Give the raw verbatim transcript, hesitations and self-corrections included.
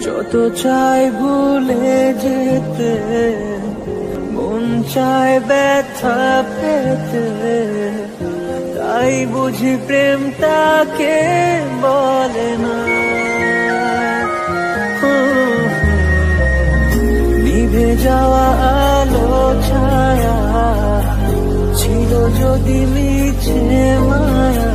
যত চাই ভুলে যেতে, মন চায় ব্যথা পেতে, তাই বুঝি প্রেম তাকে বলে না। নিভে যাওয়া আলো ছায়া ছিল যদি মিছে মায়া,